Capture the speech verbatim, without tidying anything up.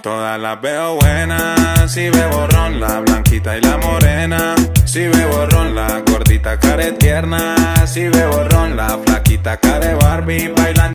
Todas las veo buenas, si bebo ron, la blanquita y la morena. Si bebo ron, la gordita care tierna. Si bebo ron, la flaquita care Barbie bailando.